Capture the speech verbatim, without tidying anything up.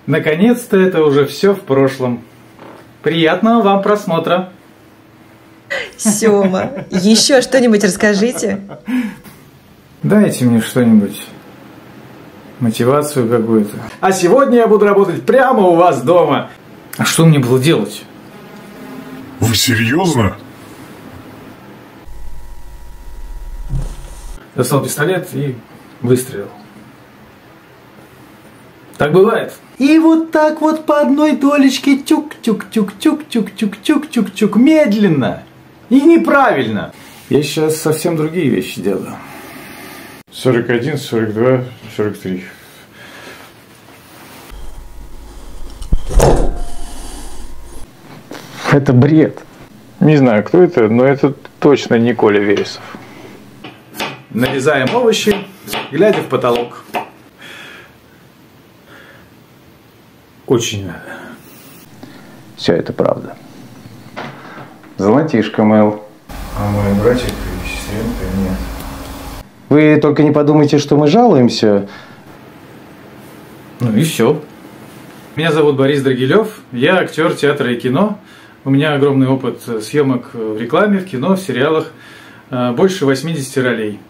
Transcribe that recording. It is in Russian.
Наконец-то это уже все в прошлом. Приятного вам просмотра. Сёма, еще что-нибудь расскажите. Дайте мне что-нибудь. Мотивацию какую-то. А сегодня я буду работать прямо у вас дома. А что мне было делать? Вы серьезно? Достал пистолет и выстрелил. Так бывает. И вот так вот по одной долечке тюк-тюк-тюк-тюк-тюк-тюк-тюк-тюк-тюк. Медленно. И неправильно. Я сейчас совсем другие вещи делаю. сорок один, сорок два, сорок три. Это бред. Не знаю, кто это, но это точно не Коля Вересов. Нарезаем овощи, глядя в потолок. Очень надо. Все это правда. Золотишко, Мэл. А мой братик и сестренка нет. Вы только не подумайте, что мы жалуемся. Ну и все. Меня зовут Борис Драгилев. Я актер театра и кино. У меня огромный опыт съемок в рекламе, в кино, в сериалах. Больше восьмидесяти ролей.